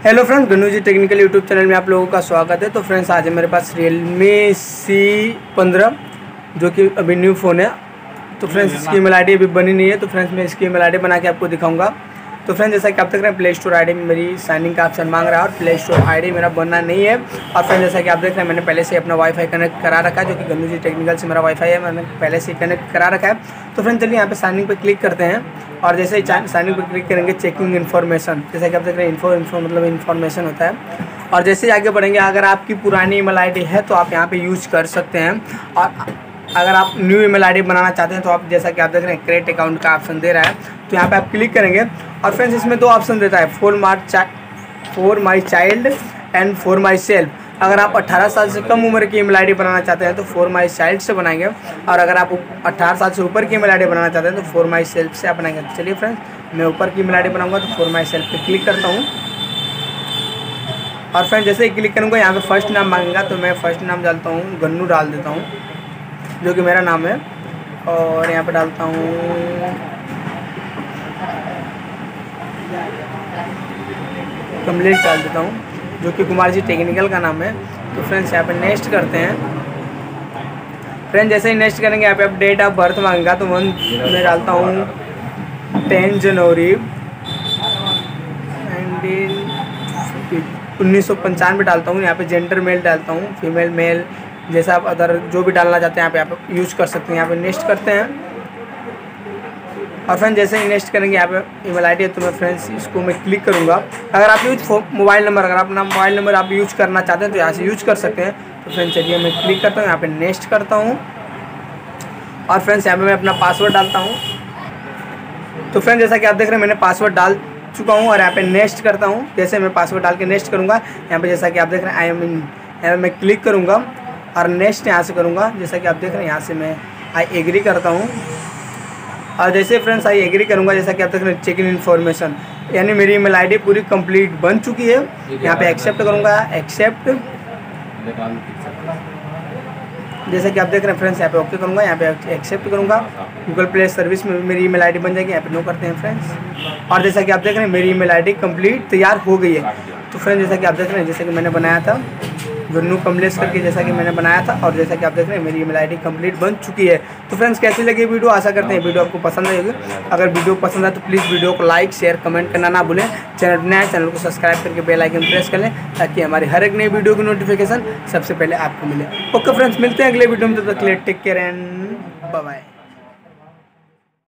Hello friends, Gannu ji technical YouTube channel में आप लोगों का स्वागत है। तो फ्रेंड्स आज है मेरे पास Realme C15 जो कि अभी न्यू फ़ोन है। तो फ्रेंड्स इसकी ईमेल आईडी अभी बनी नहीं है, तो फ्रेंड्स मैं इसकी ईमेल आईडी बना के आपको दिखाऊंगा। तो फ्रेंड्स जैसा कि आप देख रहे हैं प्ले स्टोर आईडी में मेरी साइनिंग का ऑप्शन मांग रहा है और प्ले स्टोर आईडी मेरा बनना नहीं है। और फ्रेंड्स जैसा कि आप देख रहे हैं मैंने पहले से अपना वाईफाई कनेक्ट करा रखा है, जो कि गन्नू जी टेक्निकल से मेरा वाईफाई है, मैंने पहले से कनेक्ट करा रखा है। तो फ्रेंड्स चलिए यहाँ पे साइनिंग पे क्लिक करते हैं और जैसे ही साइनिंग पर क्लिक करेंगे चेकिंग इन्फॉर्मेशन, जैसा कि आप देख रहे हैं इन्फो मतलब इन्फॉर्मेशन होता है। और जैसे ही आगे बढ़ेंगे, अगर आपकी पुरानी ईमेल आईडी है तो आप यहाँ पे यूज कर सकते हैं, और अगर आप न्यू ईमेल आईडी बनाना चाहते हैं तो आप जैसा कि आप देख रहे हैं क्रिएट अकाउंट का ऑप्शन दे रहा है, तो यहाँ पे आप क्लिक करेंगे। और फ्रेंड्स इसमें दो ऑप्शन देता है, for my child and for myself. अगर आप 18 साल से कम उम्र की ईमेल आईडी बनाना चाहते हैं तो फॉर माई चाइल्ड से बनाएंगे, और अगर आप 18 साल से ऊपर की ईमेल आईडी बनाना चाहते हैं तो फॉर माई सेल्फ से आप बनाएंगे। चलिए फ्रेंड्स मैं ऊपर की ईमेल आईडी बनाऊंगा तो फॉर माई सेल्फ पे क्लिक करता हूँ। और फ्रेंड्स जैसे ही क्लिक करूँगा यहाँ पे फर्स्ट नाम मांगेगा, तो मैं फर्स्ट नाम डालता हूँ गन्नू डाल देता हूँ, जो कि मेरा नाम है। और यहाँ पे डालता हूँ कमलेश डाल देता हूँ, जो कि कुमार जी टेक्निकल का नाम है। तो फ्रेंड्स यहाँ पे नेक्स्ट करते हैं। फ्रेंड्स जैसे ही नेक्स्ट करेंगे यहाँ पे आप डेट ऑफ बर्थ मांगेगा, तो मैं डालता हूँ 10 जनवरी 1995 डालता हूँ। यहाँ पे जेंडर मेल डालता हूँ, फीमेल मेल, जैसा आप अदर जो भी डालना चाहते हैं यहाँ पे आप यूज़ कर सकते हैं। यहाँ पे नेक्स्ट करते हैं। और फ्रेंड्स जैसे ही नेक्स्ट करेंगे यहाँ पे ईमेल आईडी है, तो मैं फ्रेंड्स इसको मैं क्लिक करूँगा। अगर आप मोबाइल नंबर, अगर अपना मोबाइल नंबर आप यूज़ करना चाहते हैं तो यहाँ से यूज़ कर सकते हैं। तो फ्रेंड्स चलिए मैं क्लिक करता हूँ, यहाँ पे नेक्स्ट करता हूँ। और फ्रेंड्स यहाँ पे मैं अपना पासवर्ड डालता हूँ। तो फ्रेंड्स जैसा कि आप देख रहे हैं मैंने पासवर्ड डाल चुका हूँ, और यहाँ पे नेक्स्ट करता हूँ। जैसे मैं पासवर्ड डाल के नेक्स्ट करूँगा, यहाँ पे जैसा कि आप देख रहे हैं आई एम इन, यहाँ पे मैं क्लिक करूँगा और नेक्स्ट यहाँ से करूँगा। जैसा कि आप देख रहे हैं यहाँ से मैं आई एग्री करता हूँ। और जैसे फ्रेंड्स आई एग्री करूँगा, जैसा कि आप देख रहे हैं चेक इन इन्फॉर्मेशन, यानी मेरी ईमेल आईडी पूरी कंप्लीट बन चुकी है। यहाँ पे एक्सेप्ट करूँगा, एक्सेप्ट, जैसा कि आप देख रहे हैं फ्रेंड्स यहाँ पे ओके करूँगा, यहाँ पे एक्सेप्ट करूँगा। गूगल प्ले सर्विस में मेरी ईमेल आईडी बन जाएगी, यहाँ पे नो करते हैं फ्रेंड्स। और जैसा कि आप देख रहे हैं मेरी ईमेल आईडी कंप्लीट तैयार हो गई है। तो फ्रेंड्स जैसा कि आप देख रहे हैं, जैसा कि मैंने बनाया था गन्नू कमलेश करके, जैसा कि मैंने बनाया था, और जैसा कि आप देख रहे हैं मेरी ईमेल आईडी कंप्लीट बन चुकी है। तो फ्रेंड्स कैसी लगी वीडियो, आशा करते हैं वीडियो आपको पसंद आएगी। अगर वीडियो पसंद आए तो प्लीज़ वीडियो को लाइक शेयर कमेंट करना ना भूलें। चैनल पर नया चैनल को सब्सक्राइब करके बेल आइकन प्रेस कर लें, ताकि हमारी हर एक नई वीडियो की नोटिफिकेशन सबसे पहले आपको मिले। ओके फ्रेंड्स, मिलते हैं अगले वीडियो में, तब तक के लिए take care and bye bye.